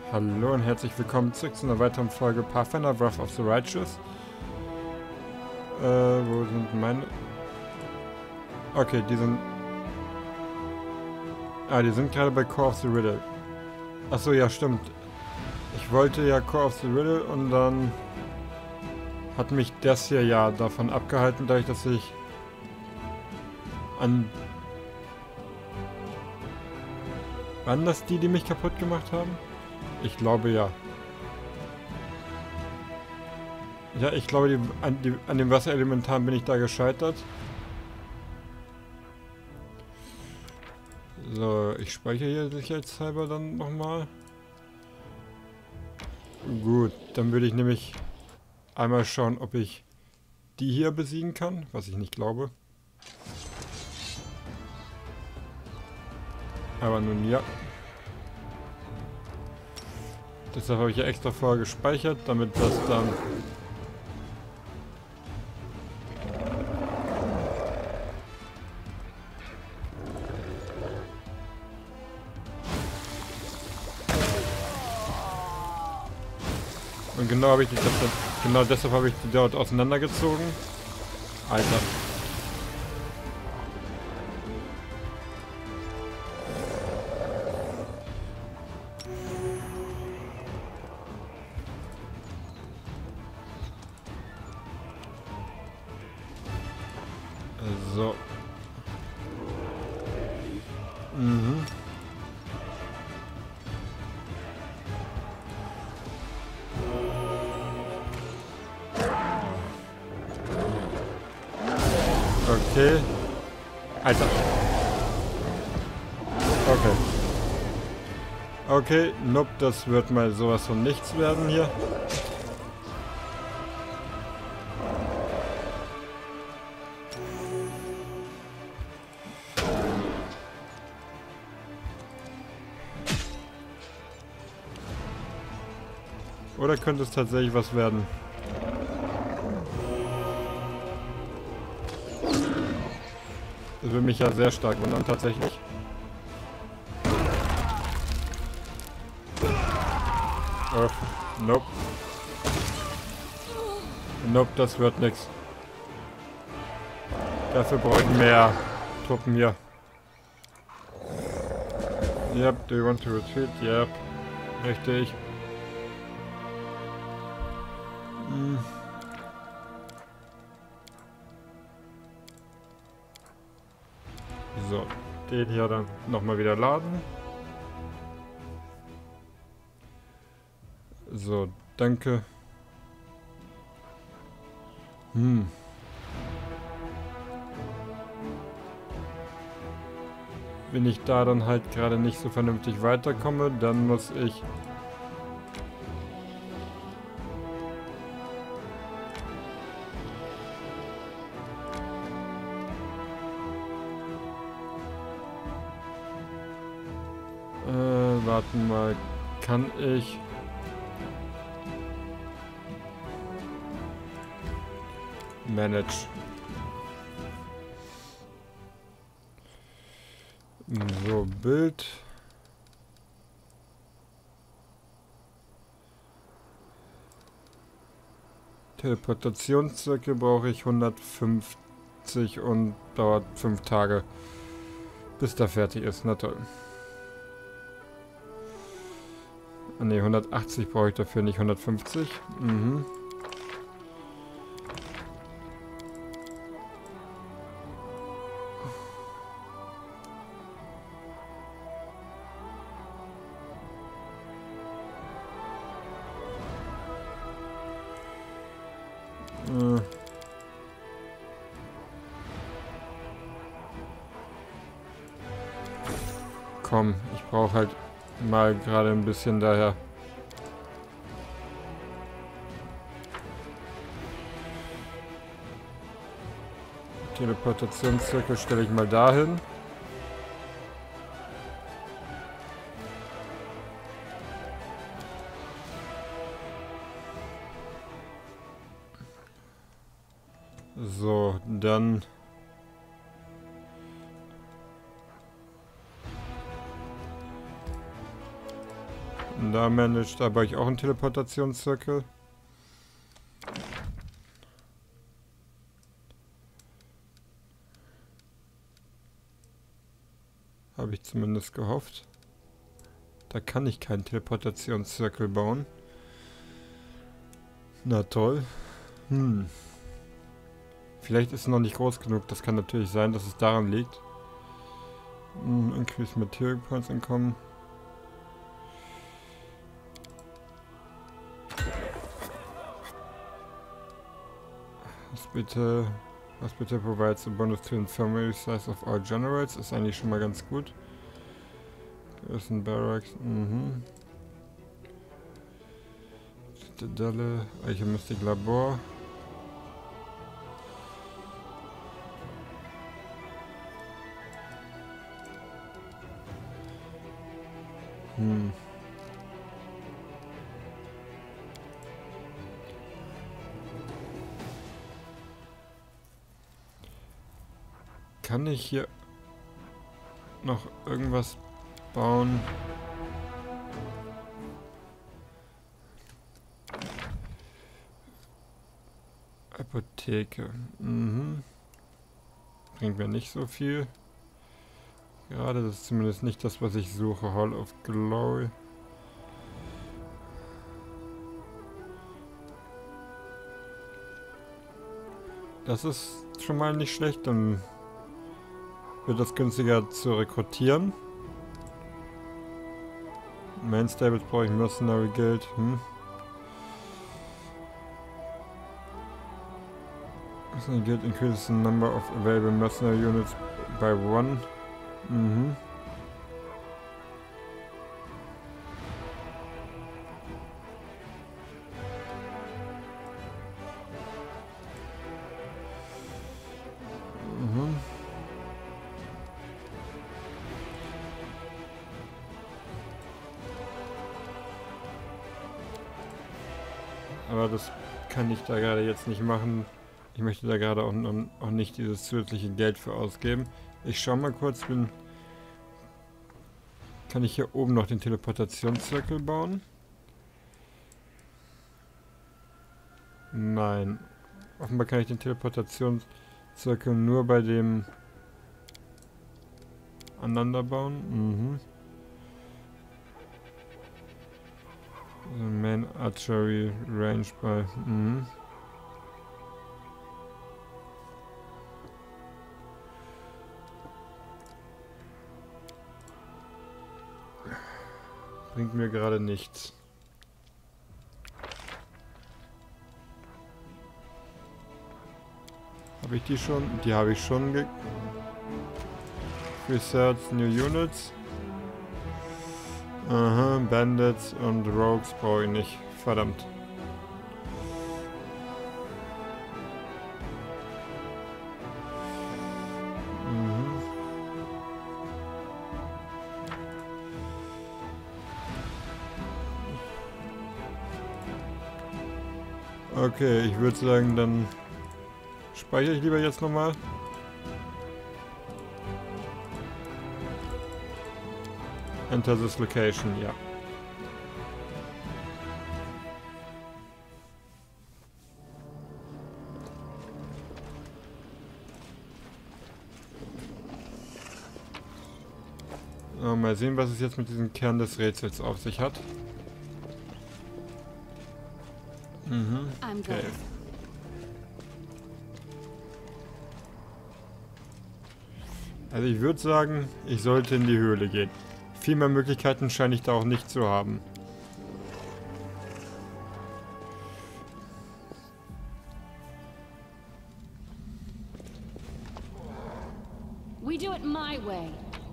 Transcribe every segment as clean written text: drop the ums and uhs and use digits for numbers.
Hallo und herzlich willkommen zurück zu einer weiteren Folge Pathfinder Wrath of the Righteous. Wo sind meine... Okay, die sind... die sind gerade bei Core of the Riddle. Achso, ja stimmt. Ich wollte ja Core of the Riddle und dann... hat mich das hier ja davon abgehalten, dadurch, dass ich... an... Waren das die mich kaputt gemacht haben? Ich glaube ja. Ja, ich glaube, an dem Wasserelementar bin ich da gescheitert. So, ich speichere hier sicherheitshalber dann nochmal. Gut, dann würde ich nämlich einmal schauen, ob ich die hier besiegen kann, was ich nicht glaube. Aber nun ja. Deshalb habe ich ja extra vorher gespeichert, damit das dann... Und genau habe ich genau deshalb habe ich die dort auseinandergezogen. Alter. So. Mhm. Okay. Alter. Okay. Okay, nope, das wird mal sowas von nichts werden hier. Oder könnte es tatsächlich was werden? Das würde mich ja sehr stark wundern, tatsächlich. Nope. Nope, das wird nichts. Dafür brauche ich mehr Truppen hier. Yep, do you want to retreat? Yep. Richtig. So, den hier dann nochmal wieder laden. So, danke. Wenn ich da dann halt gerade nicht so vernünftig weiterkomme, dann muss ich... warten mal, kann ich... Manage. So, Bild. Teleportationszirkel brauche ich 150 und dauert 5 Tage, bis der fertig ist. Na toll. Ne, 180 brauche ich dafür, nicht 150. Mhm. Komm, ich brauche halt mal gerade ein bisschen daher. Teleportationszirkel stelle ich mal dahin. So, dann... Da managed, da baue ich auch einen Teleportationszirkel. Habe ich zumindest gehofft. Da kann ich keinen Teleportationszirkel bauen. Na toll. Vielleicht ist es noch nicht groß genug. Das kann natürlich sein, dass es daran liegt. Increase Material Points Income. Was bitte provides a bonus to infirmary size of all generals. Ist eigentlich schon mal ganz gut. Garrison Barracks. Zitadelle. Alchemistic Labor. Kann ich hier noch irgendwas bauen? Apotheke. Bringt mir nicht so viel. Gerade, das ist zumindest nicht das, was ich suche. Hall of Glory. Das ist schon mal nicht schlecht, dann wird das günstiger zu rekrutieren. Main Stables brauche ich Mercenary Guild. Mercenary Guild increases the number of available mercenary units by 1. Aber das kann ich da gerade jetzt nicht machen. Ich möchte da gerade auch nicht dieses zusätzliche Geld für ausgeben. Ich schaue mal kurz, kann ich hier oben noch den Teleportationszirkel bauen? Nein. Offenbar kann ich den Teleportationszirkel nur bei dem aneinander bauen. Main Archery Range bei. Bringt mir gerade nichts. Habe ich die schon? Die habe ich schon. Research New Units. Aha, Bandits und Rogues brauche ich nicht. Verdammt. Okay, ich würde sagen, dann speichere ich lieber jetzt nochmal. Enter this location, ja. So, mal sehen, was es jetzt mit diesem Kern des Rätsels auf sich hat. Okay. Also ich würde sagen, ich sollte in die Höhle gehen. Viel mehr Möglichkeiten scheine ich da auch nicht zu haben. We do it my way.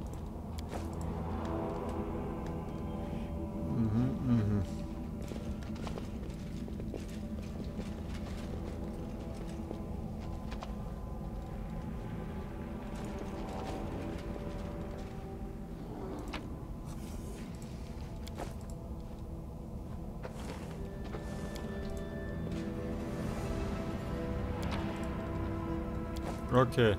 Okay.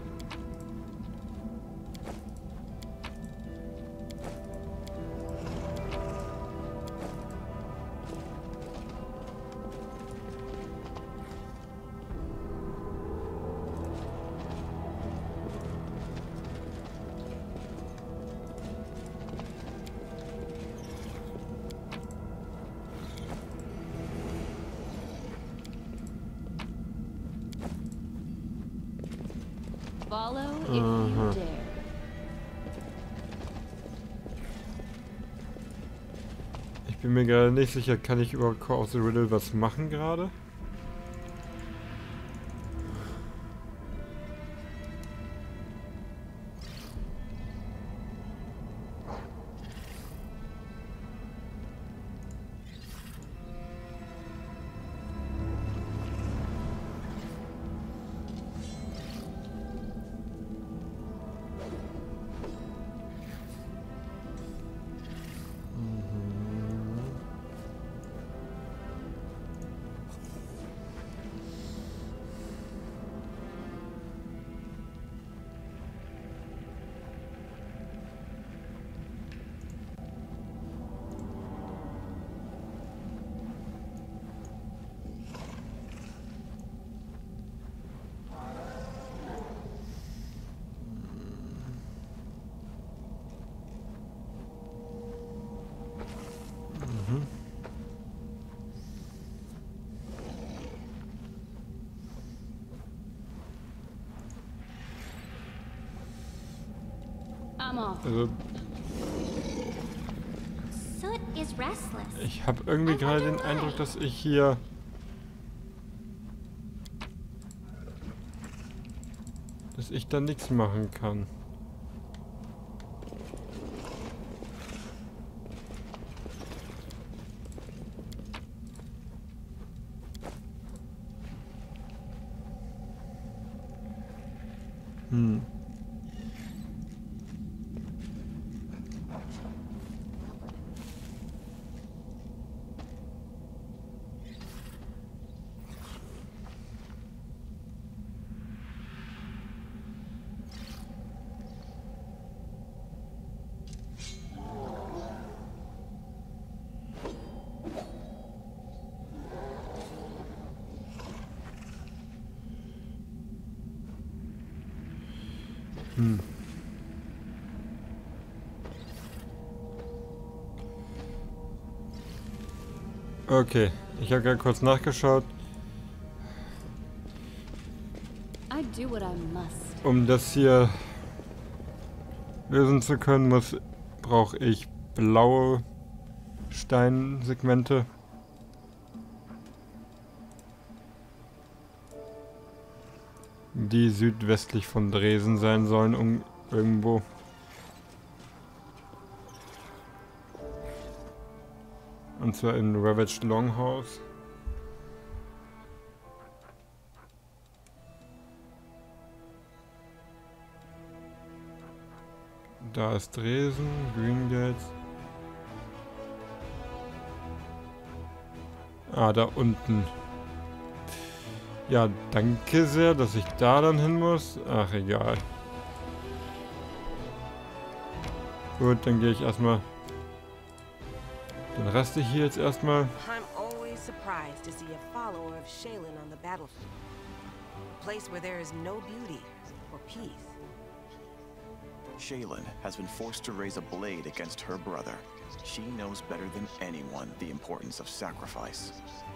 Follow if you dare. Ich bin mir gerade nicht sicher, kann ich über Core of the Riddle was machen gerade? I'm off. Also, Soot is restless. ich habe irgendwie gerade den Eindruck, dass ich hier... dass ich da nichts machen kann. Okay, ich habe gerade kurz nachgeschaut. I do what I must. Um das hier lösen zu können, brauche ich blaue Steinsegmente. Die südwestlich von Dresden sein sollen, irgendwo. Und zwar in Ravaged Longhouse. Da ist Dresden, Green Gates. Ah, da unten. Ja, danke sehr, dass ich da dann hin muss. Ach, egal. Gut, dann gehe ich erstmal. Dann raste ich hier jetzt erstmal. I'm always surprised to see a follower of Shaylin on the battlefield. A place where there is no beauty or peace. Shaylin has been forced to raise a blade against her brother. She knows better than anyone the importance of sacrifice.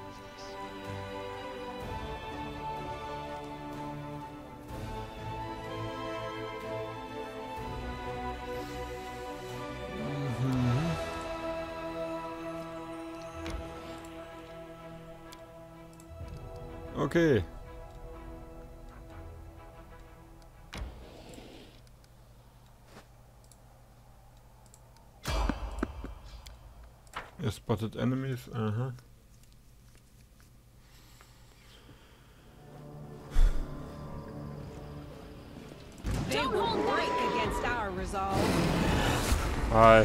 Okay. You spotted enemies, They will break against our resolve. Hi.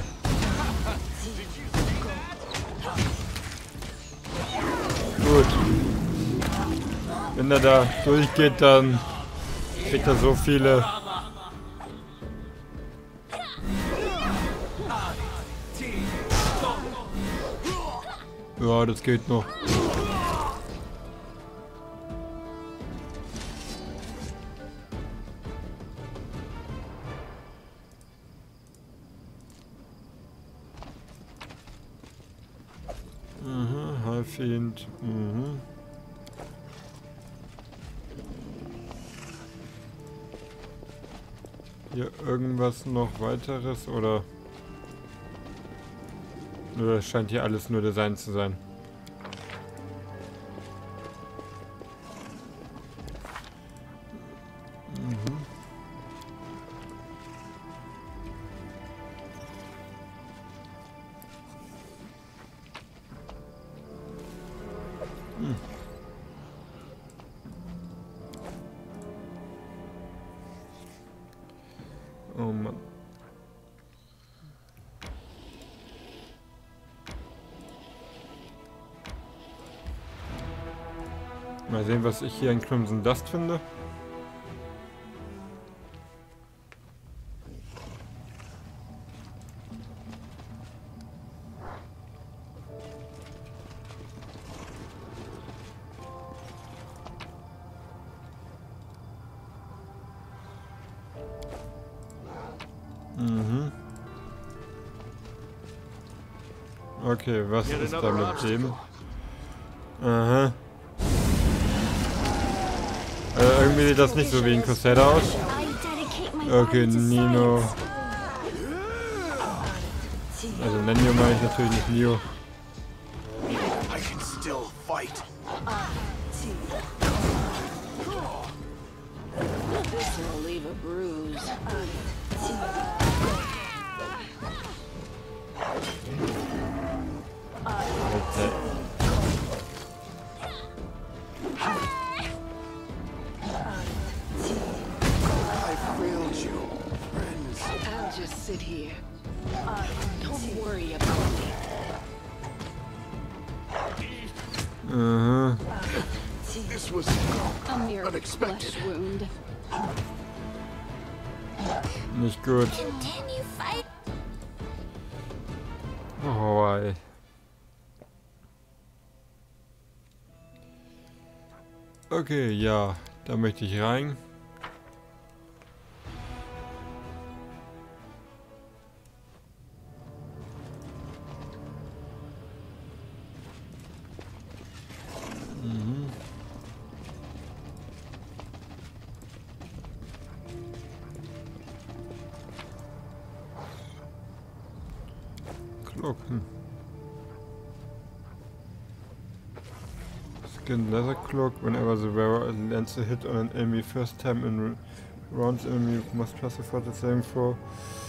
Gut. Wenn er da durchgeht, dann kriegt er so viele. Ja, das geht noch. Halbfiend. hier irgendwas noch weiteres oder? Nö, es scheint hier alles nur Design zu sein. Oh Mann. Mal sehen, was ich hier in Crimson Dust finde. Mhm. Okay, was ist da mit dem? Aha. Irgendwie sieht das nicht so wie ein Crusader aus. Okay, Nino. Also Nenio meine ich natürlich nicht Nio. I can still fight. This will leave a bruise. Alter. I failed you, friends. I'll just sit here. Don't worry about me. Aha. This was A mere unexpected. flesh wound. Nicht gut. Continue fight. Oh, ey. Okay, ja, da möchte ich rein. Mhm. Cloak. Skin leather cloak. Whenever the wearer lands a hit on an enemy first time in rounds, enemy must plus effort the same for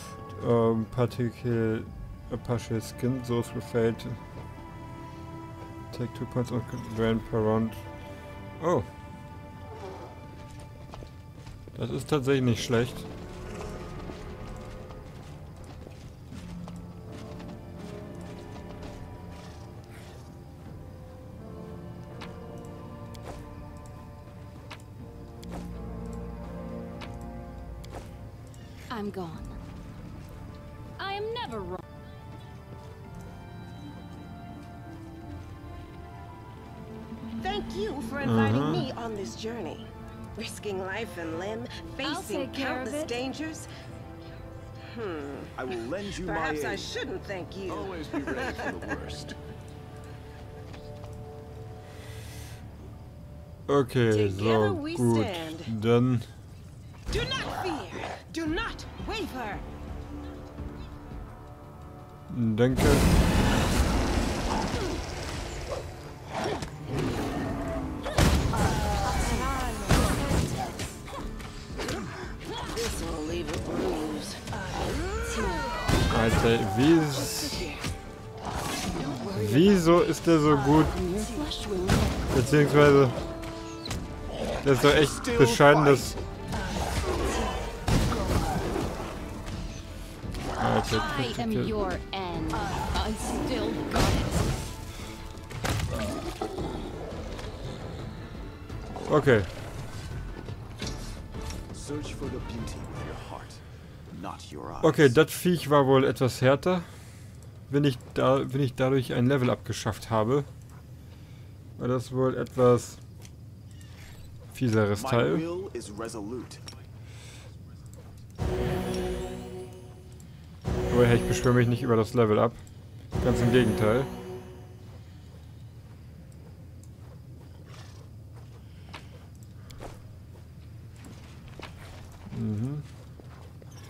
partial skin. Those who failed take 2 points of drain per round. Oh. Das ist tatsächlich nicht schlecht. I'm gone. I am never wrong. Thank you for inviting me on this journey. Risking life and limb, I'll facing take care of countless it. dangers. I will lend you Perhaps my I aid. shouldn't thank you. Always be ready for the worst. Okay, Together so we gut. stand. Dann Do not fear. Do not waver. denke. This will leave a bruise. Alter, wieso ist der so gut? Mere flesh wound. Beziehungsweise, das ist doch echt bescheiden, dass... Alter, I am your end. I still got it. okay. Search for the beauty with your heart, not your eyes. Okay, das Viech war wohl etwas härter. Wenn ich dadurch ein Level abgeschafft habe. War das wohl etwas fieseres My Teil. will is resolute. Aber hey, ich beschwöre mich nicht über das Level ab. Ganz im Gegenteil. Mhm.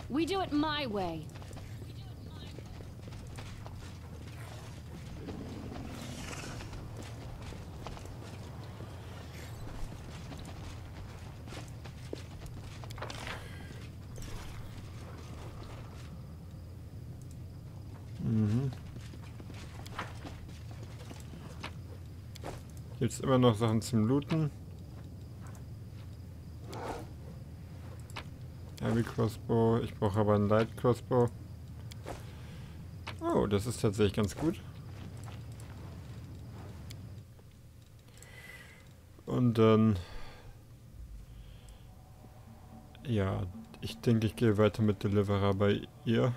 We do it my way. Jetzt immer noch Sachen zum Looten. Heavy Crossbow. Ich brauche aber einen Light Crossbow. Oh, das ist tatsächlich ganz gut. Und dann... Ja, ich denke, ich gehe weiter mit Deliverer bei ihr.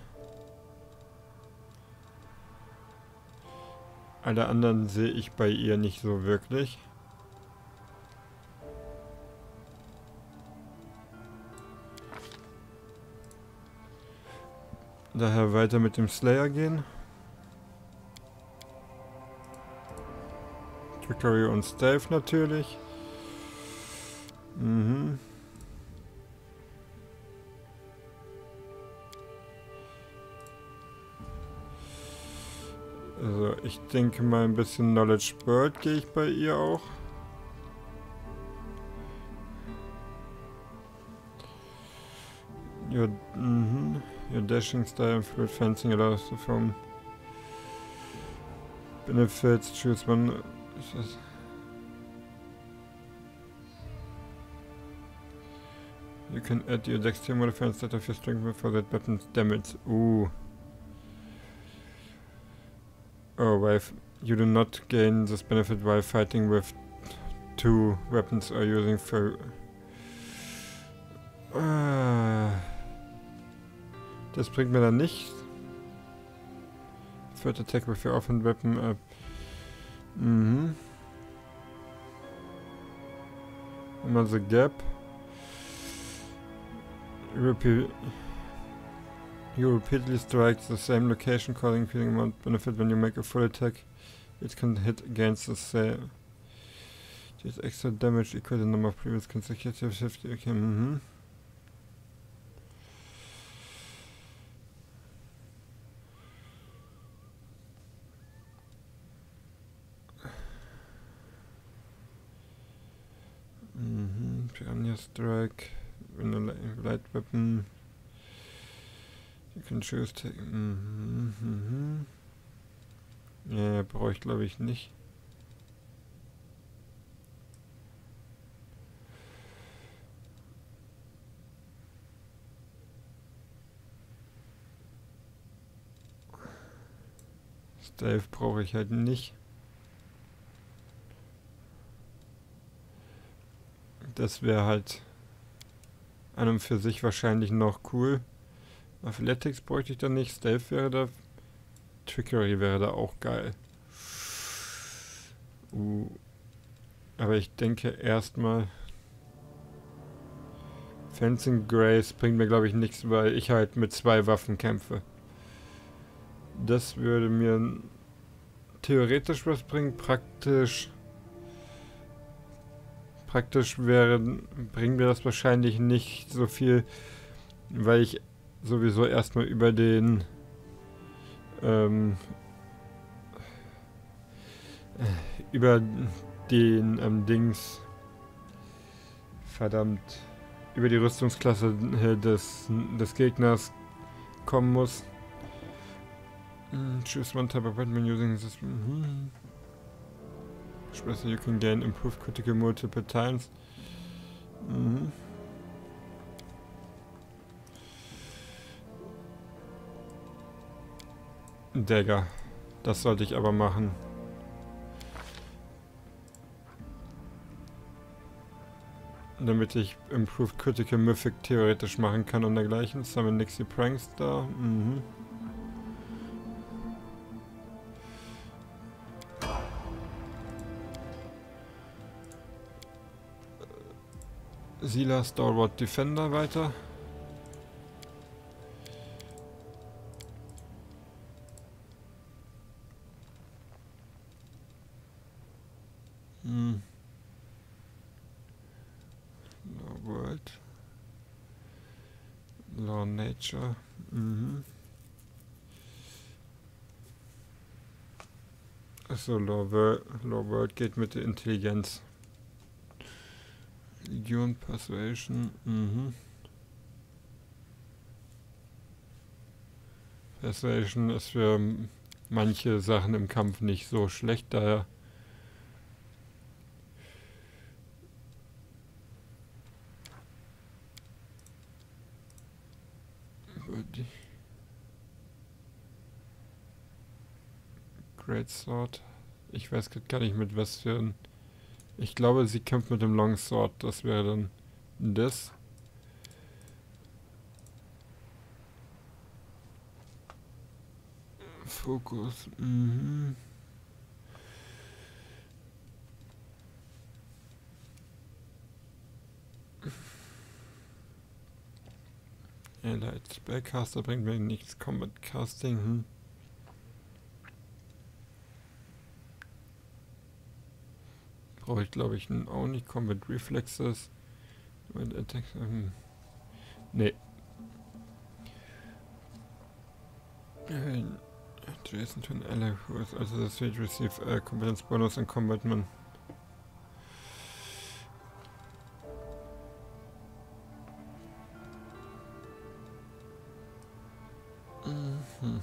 Alle anderen sehe ich bei ihr nicht so wirklich. Daher weiter mit dem Slayer gehen. Trickery und Stealth natürlich. Also ich denke mal ein bisschen Knowledge Bird gehe ich bei ihr auch. Your dashing style and fluid fencing allows you from benefits. Choose one. You can add your dexterity modifier instead of your strength for that weapon's damage. Oh, you do not gain this benefit while fighting with 2 weapons or using for... Das bringt mir dann nichts. Third attack with your offhand weapon up. Immer the gap. You repeatedly strike the same location, causing feeling amount benefit when you make a full attack. It can hit against the same. This extra damage equal to the number of previous consecutive 50. Okay, Piranha Strike. When a light weapon. You can choose take. Ja, brauche ich glaube ich nicht. Stealth brauche ich halt nicht. Das wäre halt an und für sich wahrscheinlich noch cool. Athletics bräuchte ich da nicht. Stealth wäre da. Trickery wäre da auch geil. Aber ich denke erstmal... Fencing Grace bringt mir glaube ich nichts, weil ich halt mit 2 Waffen kämpfe. Das würde mir theoretisch was bringen. Praktisch bringt mir das wahrscheinlich nicht so viel, weil ich sowieso erstmal über den Dings verdammt über die Rüstungsklasse des Gegners kommen muss. Choose one type of weapon using this. Special you can gain improved critical multiple times. Dagger. Das sollte ich aber machen. Damit ich Improved Critical Mythic theoretisch machen kann und dergleichen. Summon Nixie Prankster. Sila Stalwart Defender weiter. Law Nature. Mhm. Achso, Law World geht mit der Intelligenz. Religion, Persuasion. Mhm. Persuasion ist für manche Sachen im Kampf nicht so schlecht, daher Great Sword. Ich weiß gar nicht mit was für ein. Ich glaube, sie kämpft mit dem Long Sword. Das wäre dann das. Fokus. Mhm. Allied Spellcaster bringt mir nichts. Combat Casting. Hm. Brauche ich glaube ich auch nicht. Combat Reflexes. Attack, nee. Jason to an ally who is also the stage receive competence bonus in combatment. Mhm.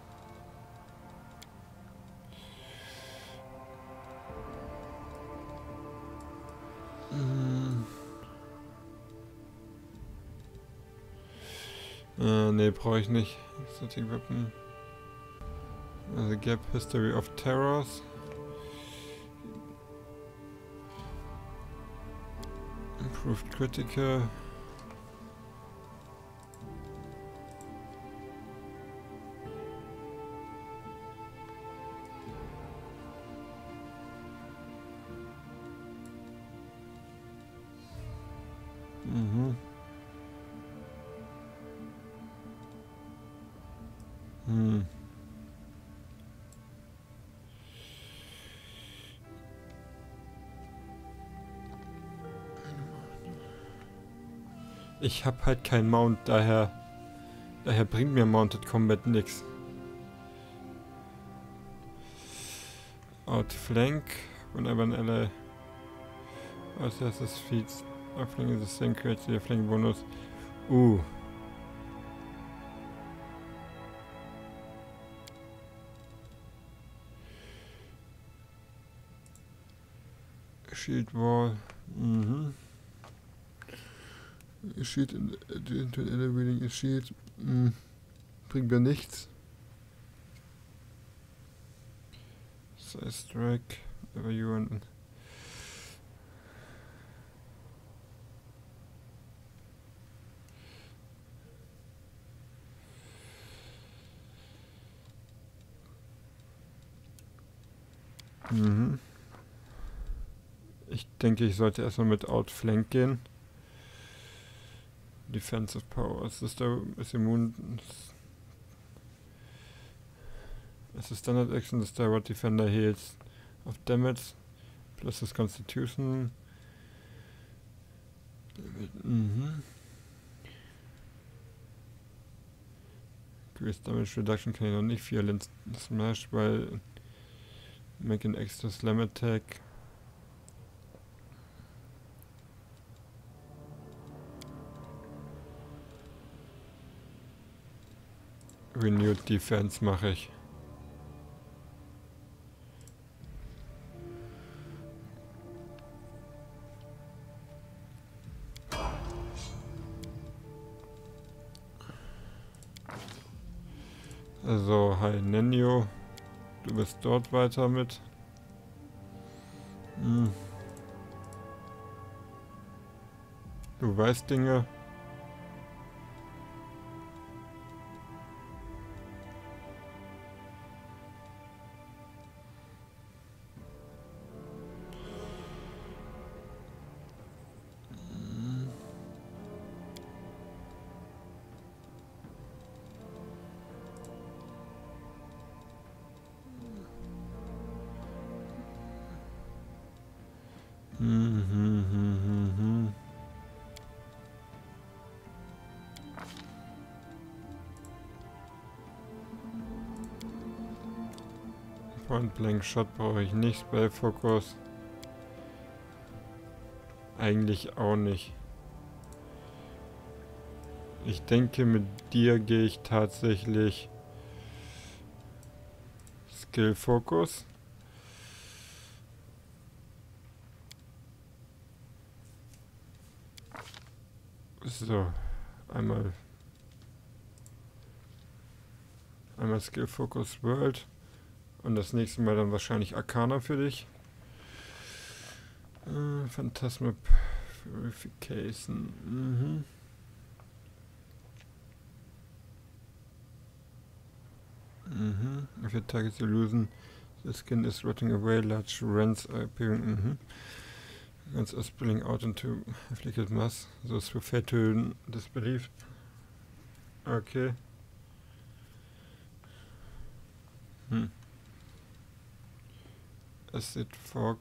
Nee, brauche ich nicht. Exotic Weapon. Also Gap History of Terrors. Improved Critical. Mhm. Hm. Ich habe halt kein Mount, daher bringt mir Mounted Combat nix. Outflank, whenever an ally assesses feats, outflank is the same, creates the flank bonus. Shield Wall. Mhm. Shield into an ally wielding a shield. Bringt mir nichts. Size Strike. Whenever you want. Mhm. Ich denke, ich sollte erstmal mit Outflank gehen. Defensive Power. Ist immun. Es ist Standard Action. The Stalwart Defender heals of Damage. Plus das Constitution. Mhm. Increased Damage Reduction kann ich noch nicht. Violent Smash, weil make an extra Slam Attack. Renewed Defense mache ich. Also, hi Nenio. Du bist dort weiter mit. Du weißt Dinge. Point Blank Shot brauche ich nicht. Spell Focus. Eigentlich auch nicht. Ich denke, mit dir gehe ich tatsächlich Skill Focus. So, einmal Skill Focus World und das nächste Mal dann wahrscheinlich Arcana für dich. Phantasma Purification. If your target's illusion, the skin is rotting away, large rents are appearing. Rents are spilling out into afflicted mass. Those who fail to disbelieve. Okay. Acid Fog.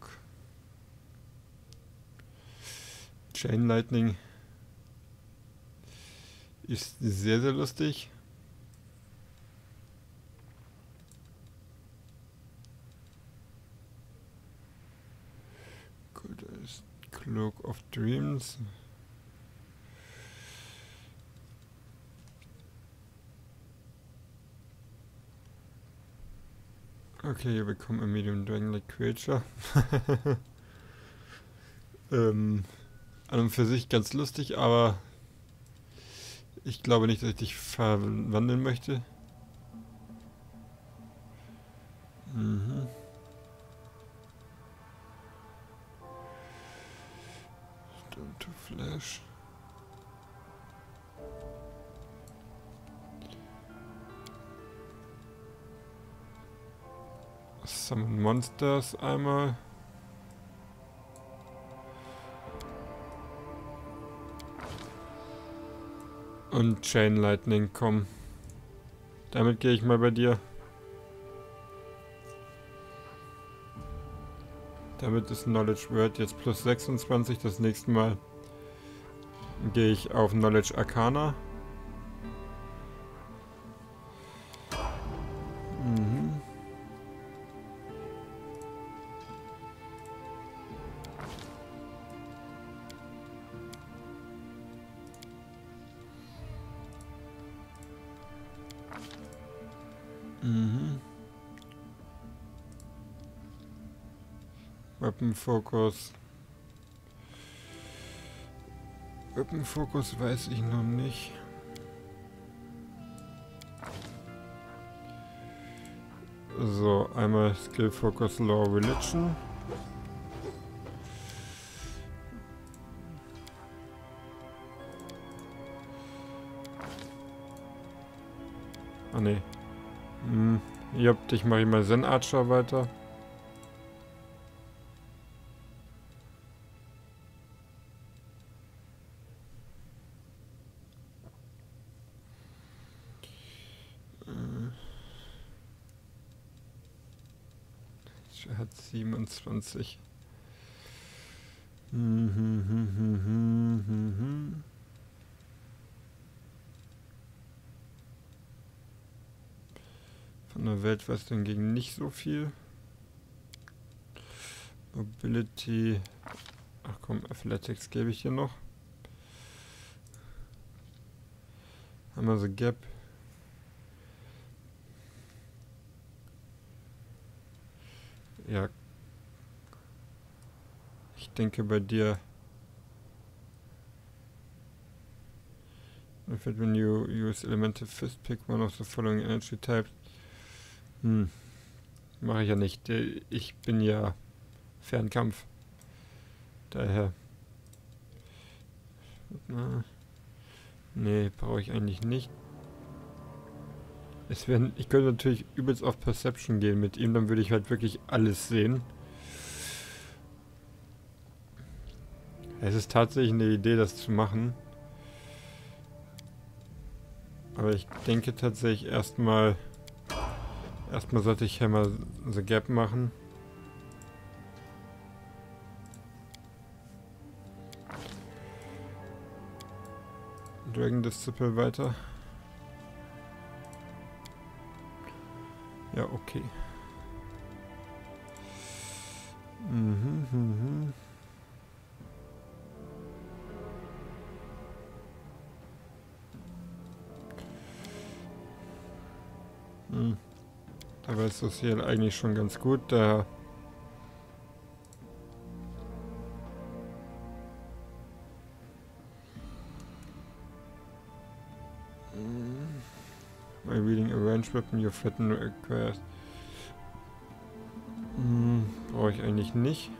Chain Lightning. Ist sehr, sehr lustig. Gut, da ist Cloak of Dreams. Okay, you become a medium dragon-like creature. An und für sich ganz lustig, aber ich glaube nicht, dass ich dich verwandeln möchte. Stone to Flash. Summon Monsters einmal. Und Chain Lightning, komm. Damit gehe ich mal bei dir. Damit ist Knowledge Word jetzt plus 26. Das nächste Mal gehe ich auf Knowledge Arcana. Weapon Focus. Weapon Focus weiß ich noch nicht. So, einmal Skill Focus Law Religion. Ah ne. Dich mache ich mal Zen Archer weiter. Hat 27. Von der Welt weiß hingegen nicht so viel. Mobility. Ach komm, Athletics gebe ich hier noch. Haben wir so Gap. Ja. Ich denke bei dir. When you use Elemental Fist, pick one of the following energy types. Mache ich ja nicht. Ich bin ja Fernkampf. Daher. Nee, brauche ich eigentlich nicht. Ich könnte natürlich übelst auf Perception gehen mit ihm, dann würde ich halt wirklich alles sehen. Es ist tatsächlich eine Idee, das zu machen. Aber ich denke tatsächlich erstmal sollte ich Hammer the Gap machen. Dragon Disciple weiter. Ja, okay. Aber ist das hier eigentlich schon ganz gut, da by reading a range weapon your threaten requires. Brauche ich eigentlich nicht.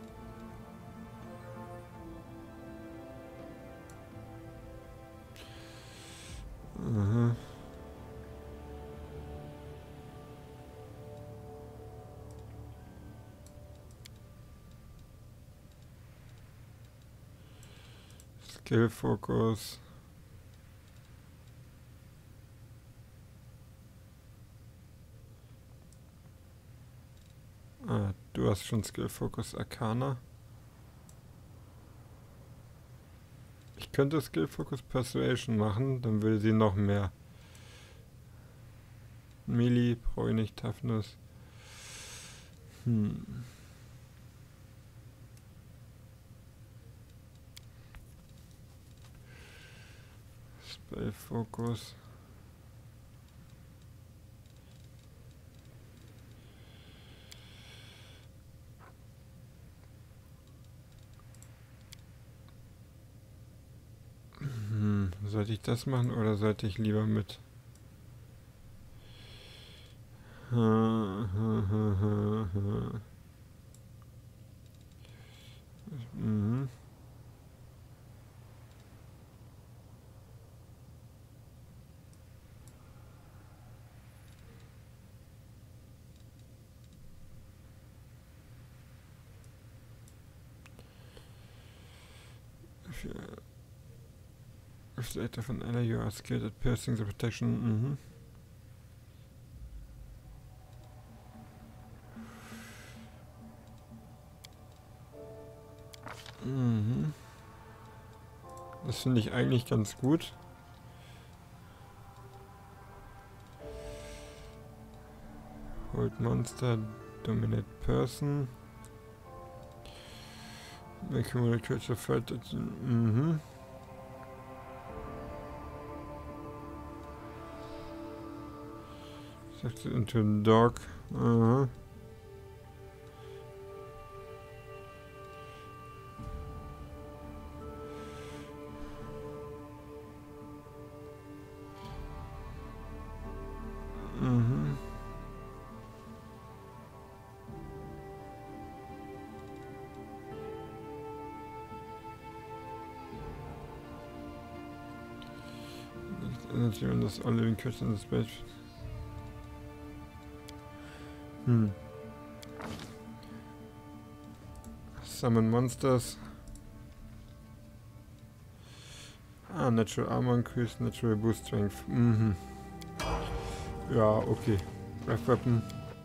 Skill Focus. Ah, du hast schon Skill Focus Arcana. Ich könnte Skill Focus Persuasion machen, dann würde sie noch mehr. Melee brauche ich nicht, Toughness. Spell Focus. Sollte ich das machen oder sollte ich lieber mit If the attack von ally, you are skilled at piercing the protection. Das finde ich eigentlich ganz gut. Hold Monster, Dominate Person. Make him a creature fight. Sucks it into a dog. Energy on this all living creatures in the space. Summon monsters. Natural armor increase, natural boost strength. Ja, okay. Breath weapon.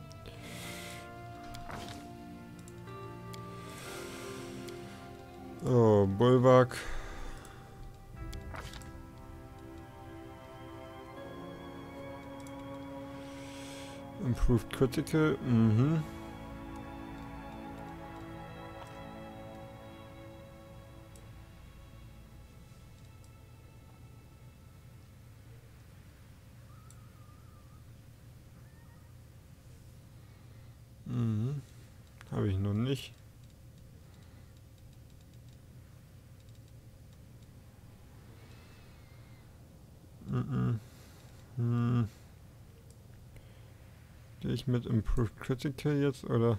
Oh, Bulwark. Improved critical. Habe ich noch nicht. Gehe ich mit Improved Critical jetzt, oder?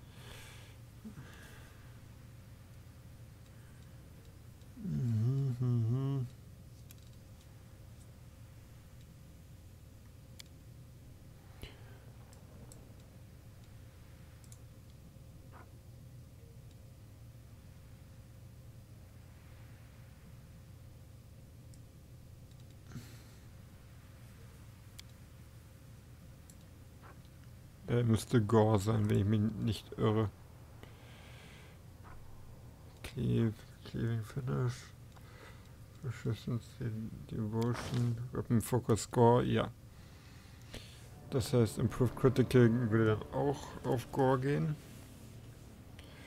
Müsste Gore sein, wenn ich mich nicht irre. Cleaving Finish. Proficiency, Devotion, Weapon Focus Gore, ja. Das heißt, Improved Critical würde dann auch auf Gore gehen.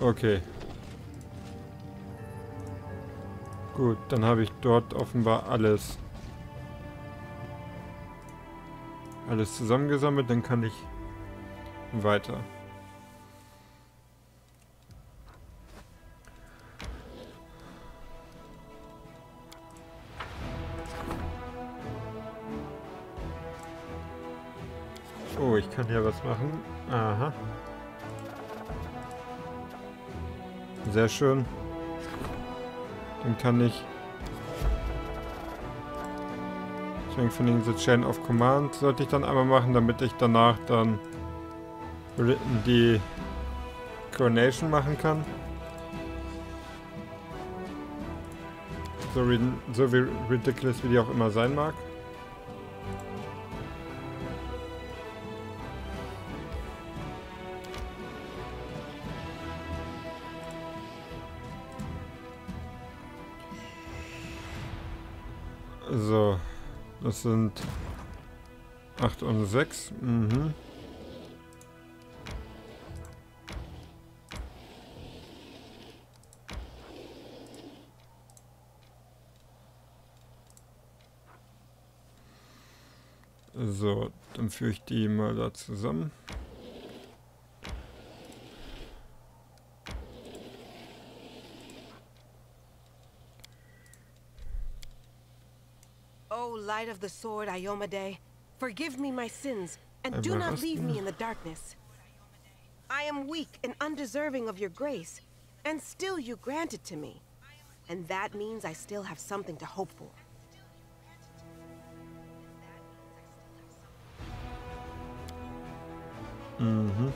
Okay. Gut, dann habe ich dort offenbar alles zusammengesammelt, dann kann ich weiter. Oh, ich kann hier was machen. Aha. Sehr schön. Dann kann ich... Strengthening the Chain of Command sollte ich dann einmal machen, damit ich danach dann die Coronation machen kann. So wie ridiculous wie die auch immer sein mag. So, das sind 8 und 6. Mhm. So, dann führe ich die mal da zusammen. Oh, light of the sword, Iyomade, forgive me my sins, and do not leave me in the darkness. I am weak and undeserving of your grace, and still you grant it to me. And that means I still have something to hope for. Mhm.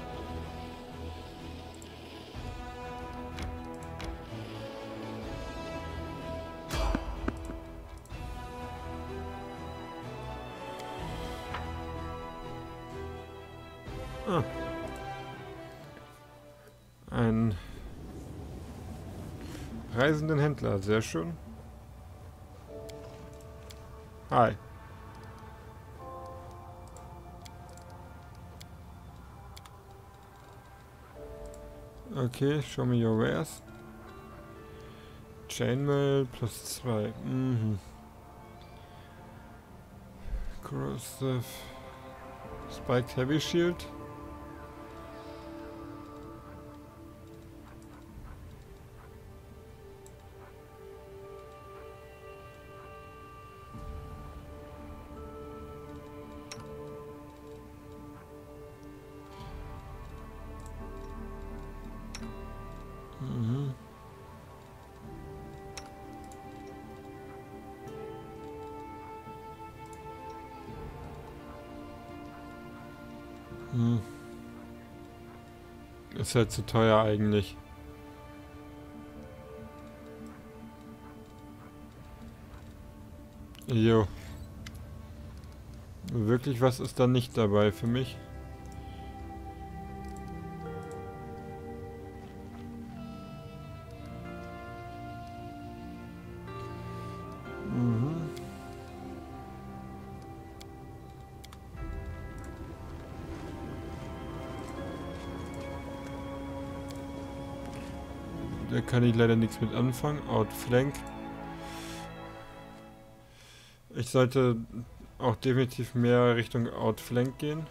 Ah. Ein reisenden Händler, sehr schön. Hi. Okay, show me your wares. Chainmail plus 2. Mhm. Corrosive. Spiked Heavy Shield. Mhm. Ist halt zu teuer eigentlich. Jo. Wirklich was ist da nicht dabei für mich. Mhm. Da kann ich leider nichts mit anfangen. Outflank. Ich sollte auch definitiv mehr Richtung Outflank gehen.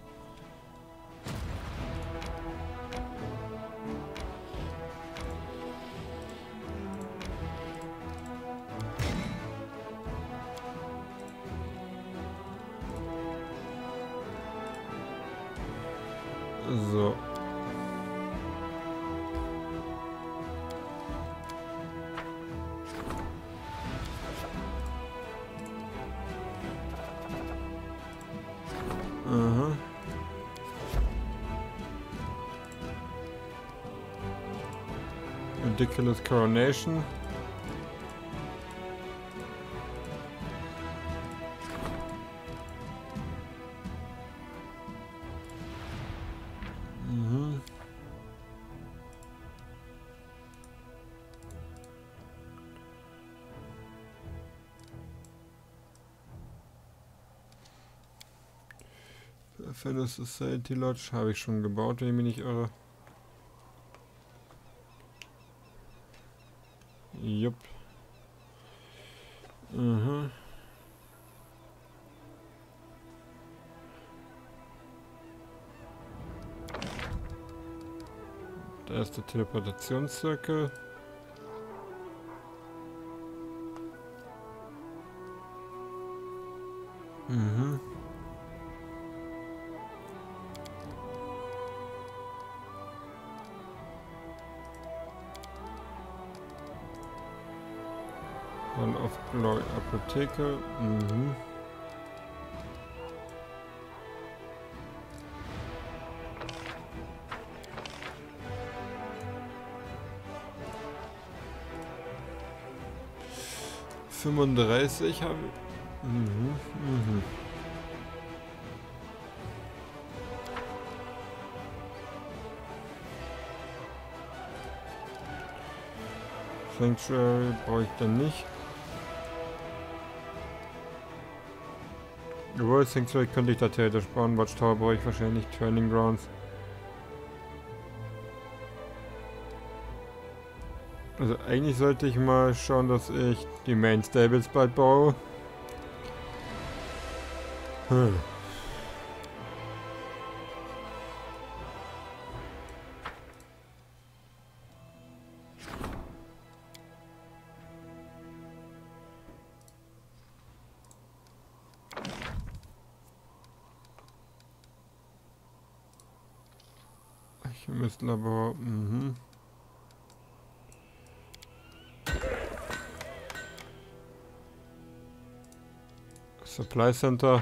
So. Aha. Ridiculous Coronation. Mhm. Fellow Society Lodge habe ich schon gebaut, wenn ich mich nicht irre. Jupp. Mhm. Da ist der Teleportationszirkel. Mhm. Dann auf Blaue Apotheke. Mhm. ...35 habe ich... Sanctuary brauche ich dann nicht. Obwohl, Sanctuary könnte ich da theoretisch bauen. Watchtower brauche ich wahrscheinlich nicht. Training Grounds. Also eigentlich sollte ich mal schauen, dass ich die Main Stables bald baue. Chemislabor, Supply Center.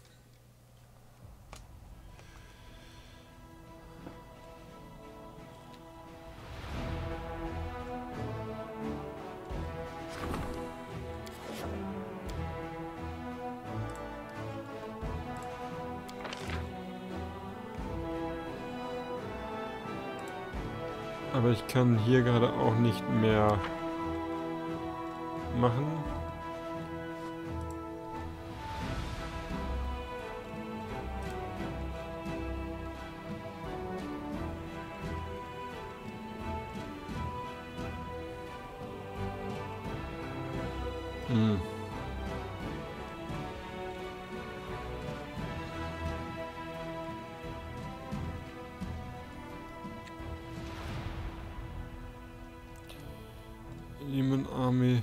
Aber ich kann hier gerade auch nicht mehr machen. Demon Army.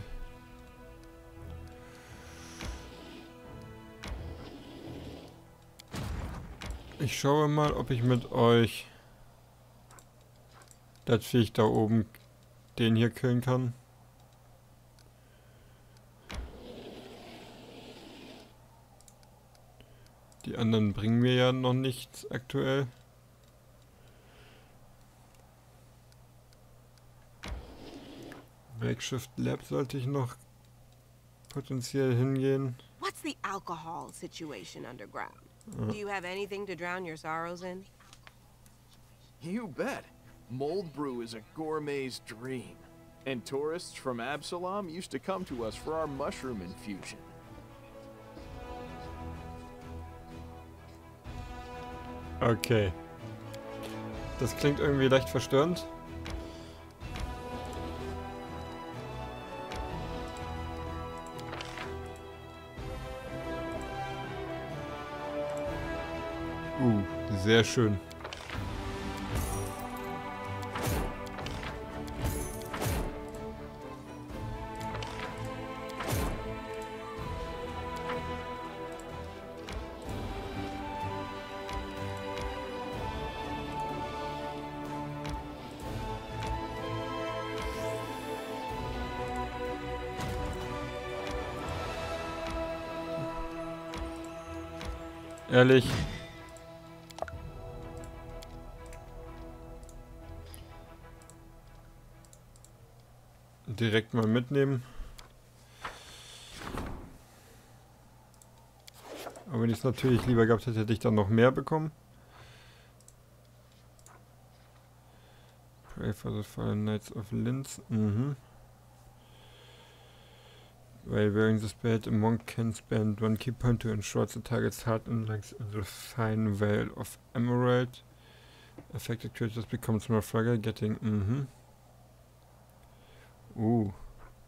Ich schaue mal, ob ich mit euch das Viech da oben, den hier killen kann. Die anderen bringen mir ja noch nichts aktuell. Makeshift Lab sollte ich noch potenziell hingehen. What's the alcohol situation underground? Do you have anything to drown your sorrows in? You bet. Mold brew is a gourmet's dream. And tourists from Absalom used to come to us for our mushroom infusion. Okay. Das klingt irgendwie leicht verstörend. Sehr schön. Ehrlich. Direkt mal mitnehmen. Aber wenn ich es natürlich lieber gehabt hätte, hätte ich dann noch mehr bekommen. Pray for the Fallen Knights of Linz. While wearing this belt, a monk can spend 1 key point to ensure the target's heart and legs in the fine veil of emerald. Affected creatures becomes more fragile, getting...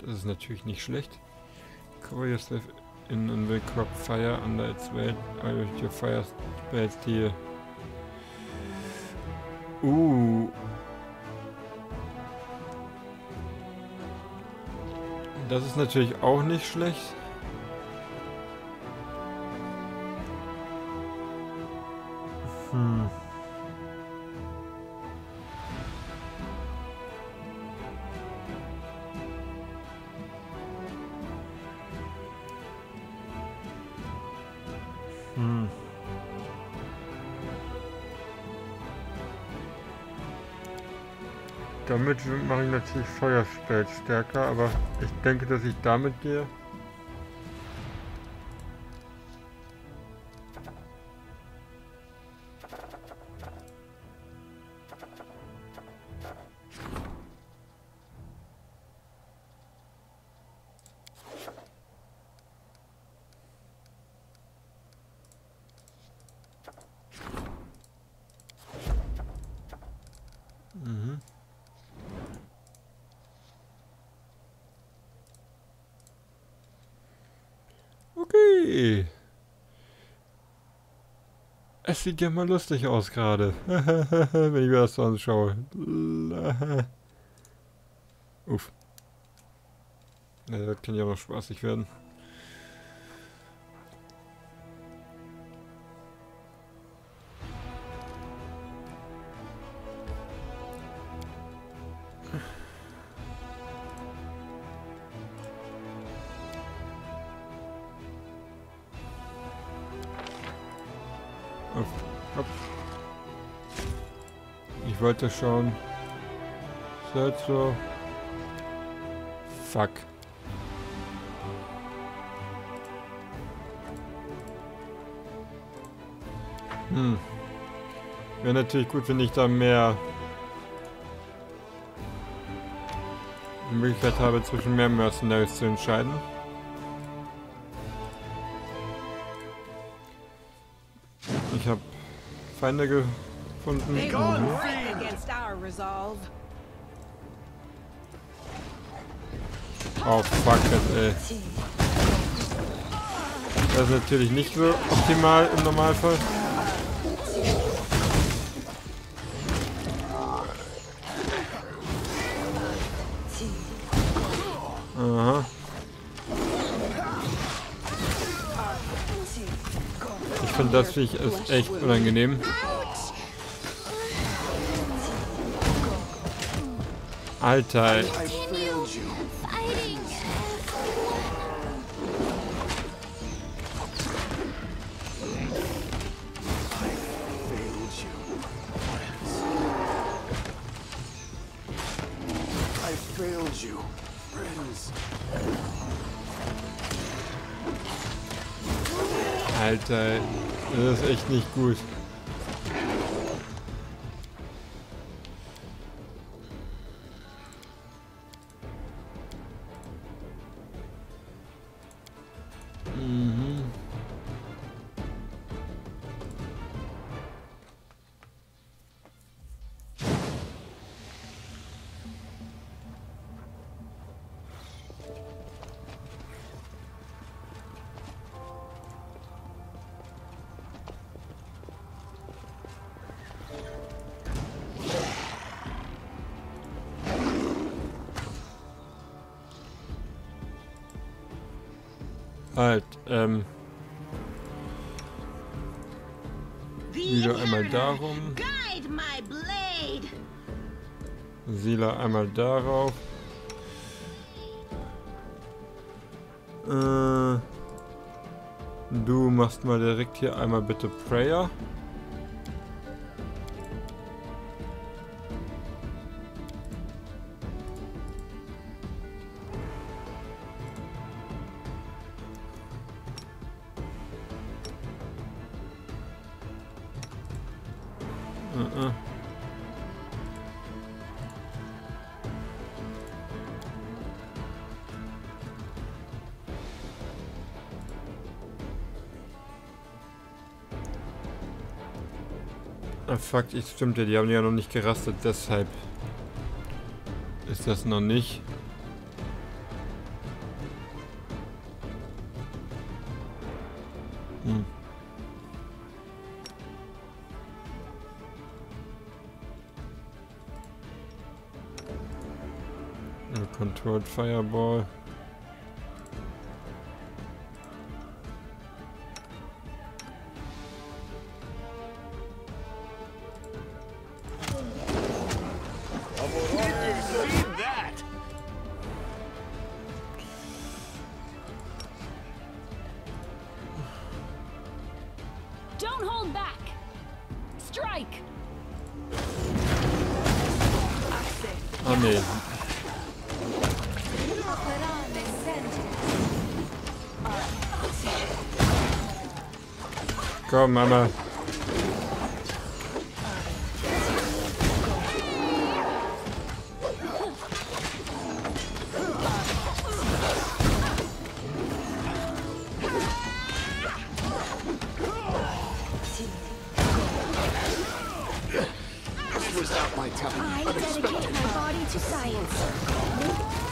Das ist natürlich nicht schlecht. Cover yourself in and will corrupt fire under its weight. Your fire spells die. Das ist natürlich auch nicht schlecht. Damit mache ich natürlich Feuerspell stärker, aber ich denke, dass ich damit gehe. Okay. Es sieht ja mal lustig aus gerade. Wenn ich mir das so anschaue. Uff. Ja, das kann ja auch noch spaßig werden. Hopp. Ich wollte schauen. So. Fuck. Wäre natürlich gut, wenn ich da mehr Möglichkeit habe, zwischen mehr Mercenaries zu entscheiden. Ich habe Feinde gefunden. Oh fuck it, ey. Das ist natürlich nicht so optimal im Normalfall. Aha. Ich finde das Viech ist echt unangenehm. Alter. Ey. Alter, das ist echt nicht gut. Halt, wieder einmal darum. Sila einmal darauf. Du machst mal direkt hier einmal bitte Prayer. Ah, fuck, stimmt ja, die haben ja noch nicht gerastet, deshalb ist das noch nicht. Hm. Controlled Fireball. Don't hold back. Strike. Ah nee. Komm, Mama. I dedicate my body to science.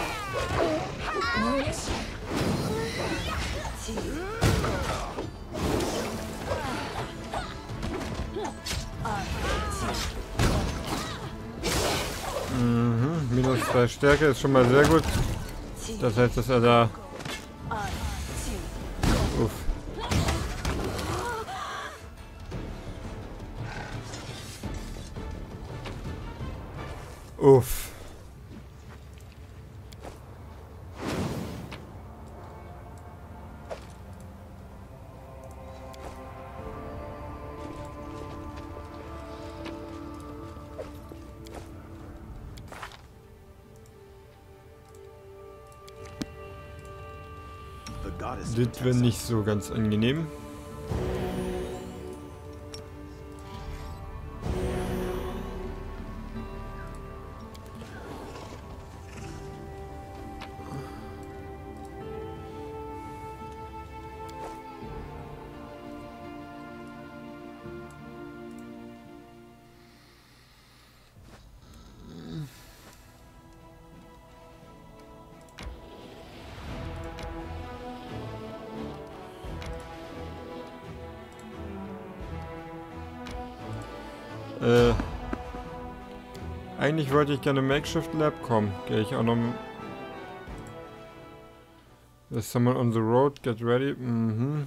Mhm. Minus 2 Stärke ist schon mal sehr gut. Das heißt, dass er da... Uff. Uff. Das wäre nicht so ganz angenehm. Eigentlich wollte ich gerne Makeshift Lab kommen. Gehe ich auch noch... There's someone on the road, get ready. Mhm.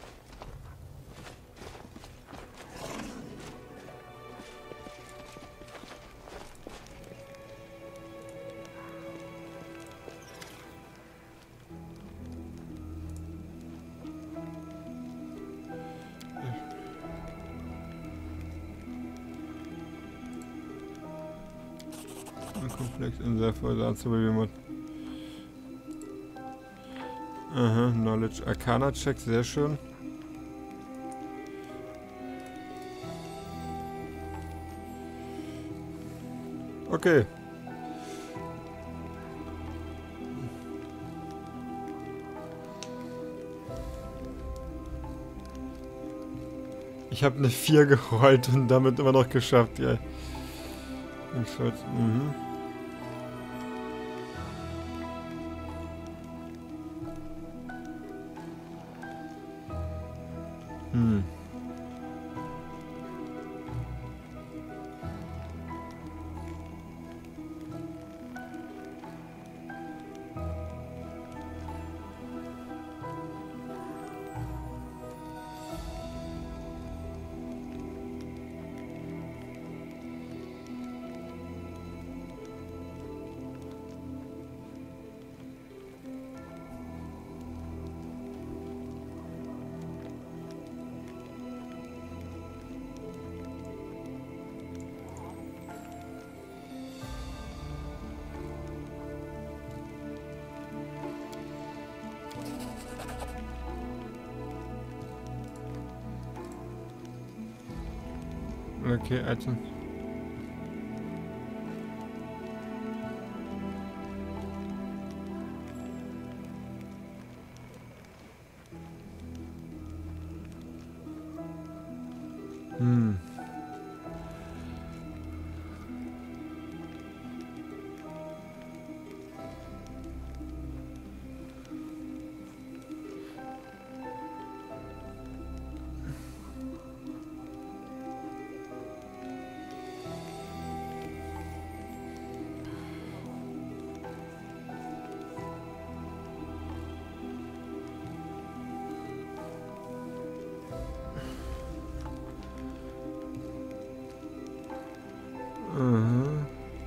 Komplex in der Vollsatzbewegung. Aha, Knowledge Arcana Check, sehr schön. Okay. Ich habe eine 4 gerollt und damit immer noch geschafft, ja. Mhm. Hm. Okay, also. Hm. Mhm.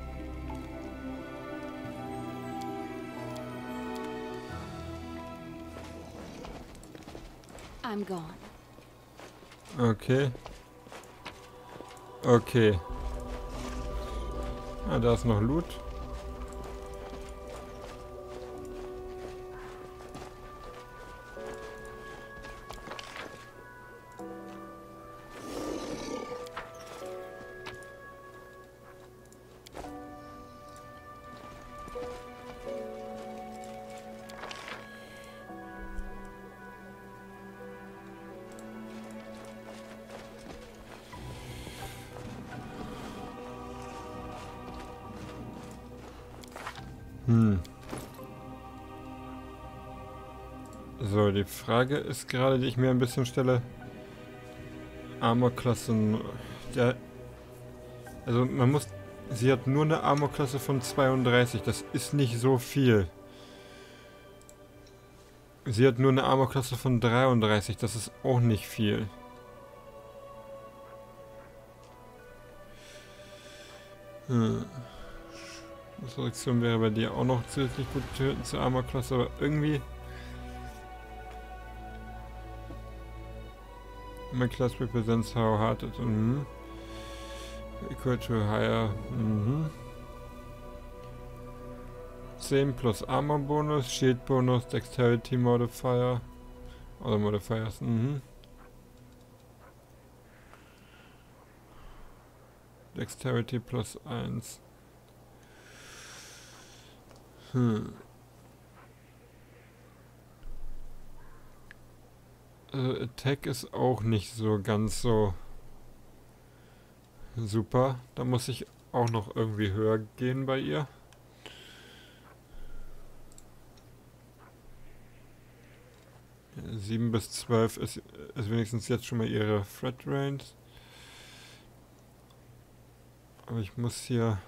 I'm gone. Okay. Okay. Ah, da ist noch Loot. So, die Frage ist gerade, die ich mir ein bisschen stelle. Armorklassen. Also man muss. Sie hat nur eine Armorklasse von 32. Das ist nicht so viel. Sie hat nur eine Armorklasse von 33. Das ist auch nicht viel. Resurrektion wäre bei dir auch noch zusätzlich gut zur Armorklasse, aber irgendwie. My class represents how hard it. Equal to higher. 10 plus Armor Bonus, Shield Bonus, Dexterity Modifier. Oder Modifiers. Dexterity plus 1. Attack ist auch nicht so ganz so super. Da muss ich auch noch irgendwie höher gehen bei ihr. Ja, 7 bis 12 ist wenigstens jetzt schon mal ihre Threat Range. Aber ich muss hier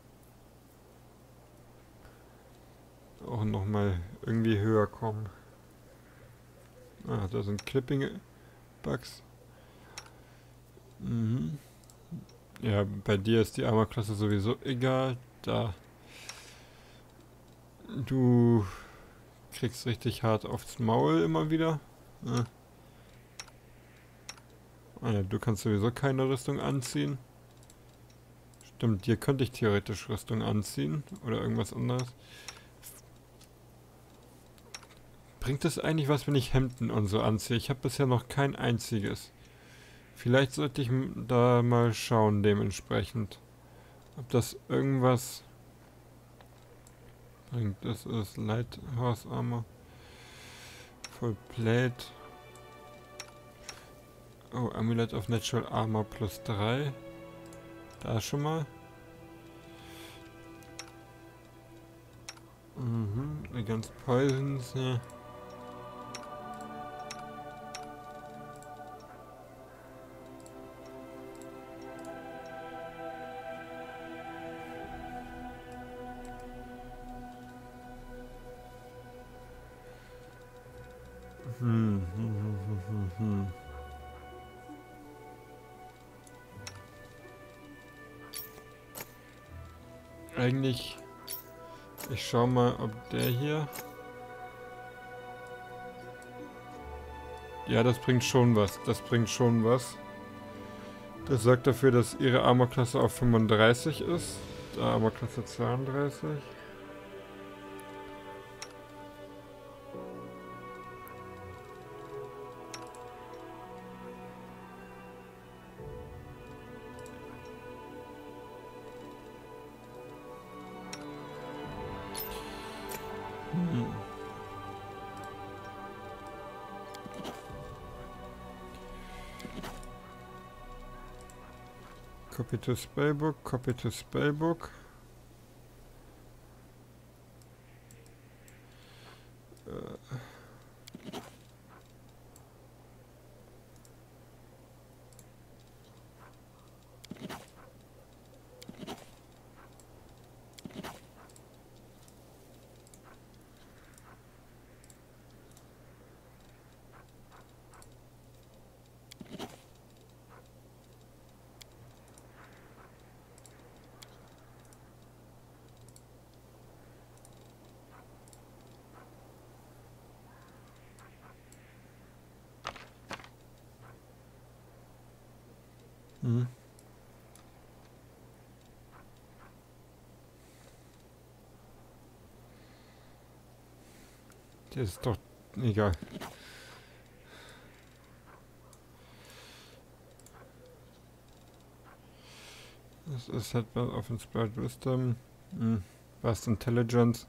auch noch mal irgendwie höher kommen. Ah, da sind Clipping-Bugs. Ja, bei dir ist die Armorklasse sowieso egal. Da du kriegst richtig hart aufs Maul immer wieder. Ah ja, du kannst sowieso keine Rüstung anziehen. Stimmt, dir könnte ich theoretisch Rüstung anziehen. Oder irgendwas anderes. Bringt es eigentlich was, wenn ich Hemden und so anziehe? Ich habe bisher noch kein einziges. Vielleicht sollte ich da mal schauen, dementsprechend. Ob das irgendwas bringt. Das ist Light Horse Armor. Full Plate. Oh, Amulet of Natural Armor plus 3. Da schon mal. Against Poisons, ja. Eigentlich, ich schau mal, ob der hier. Ja, das bringt schon was. Das bringt schon was. Das sorgt dafür, dass ihre Armorklasse auf 35 ist. Armorklasse 32. Copy to Spellbook, copy to Spellbook. Hm. Das ist doch egal. Das ist halt auf Inspired Wisdom. Was Intelligence.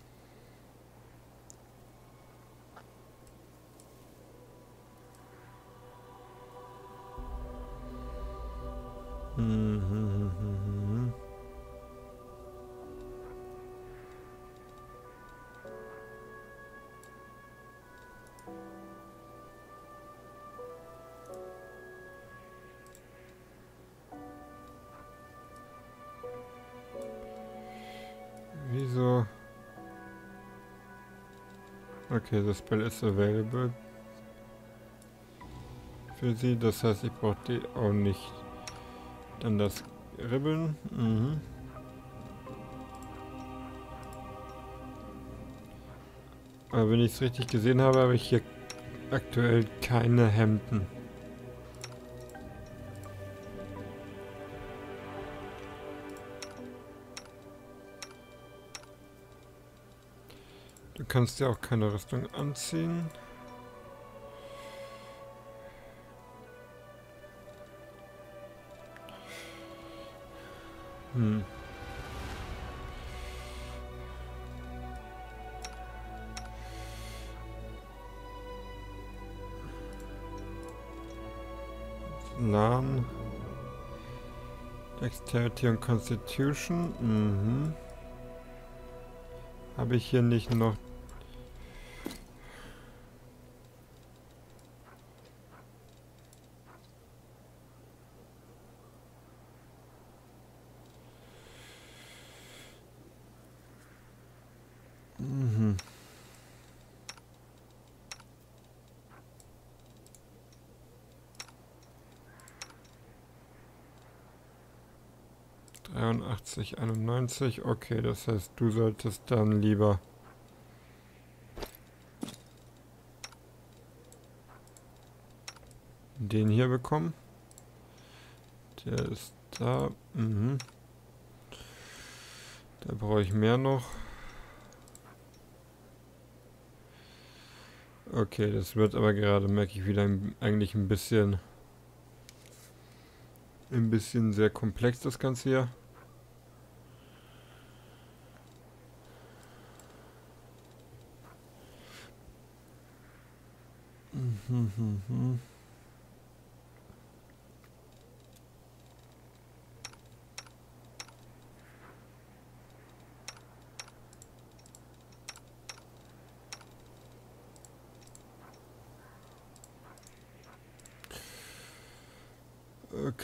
Wieso? Okay, das Spell ist available für sie, das heißt, ich brauche die auch nicht. Dann das Ribbeln. Aber wenn ich es richtig gesehen habe, habe ich hier aktuell keine Hemden. Du kannst ja auch keine Rüstung anziehen. Nahen. Dexterity und Constitution. Habe ich hier nicht noch... Mhm. ...81,91. Okay, das heißt, du solltest dann lieber... ...den hier bekommen. Der ist da. Da brauche ich mehr noch. Okay, das wird aber gerade, merke ich, wieder eigentlich ein bisschen sehr komplex, das Ganze hier. Okay,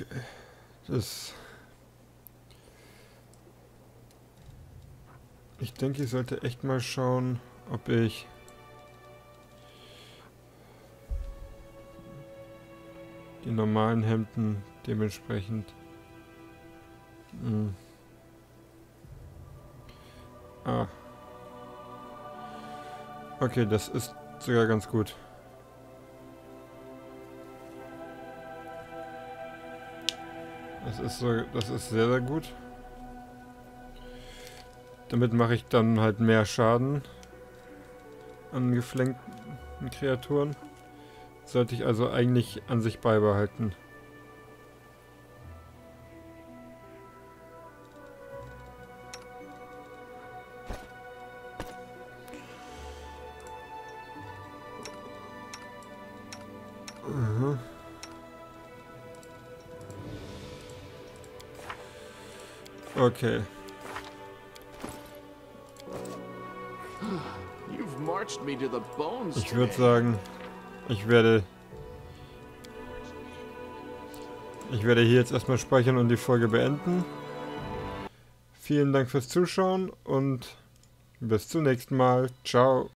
ich denke, ich sollte echt mal schauen, ob ich die normalen Hemden dementsprechend... Okay, das ist sogar ganz gut. Das ist sehr, sehr gut. Damit mache ich dann halt mehr Schaden an geflankten Kreaturen. Sollte ich also eigentlich an sich beibehalten. Okay. Ich würde sagen, ich werde hier jetzt erstmal speichern und die Folge beenden. Vielen Dank fürs Zuschauen und bis zum nächsten Mal. Ciao.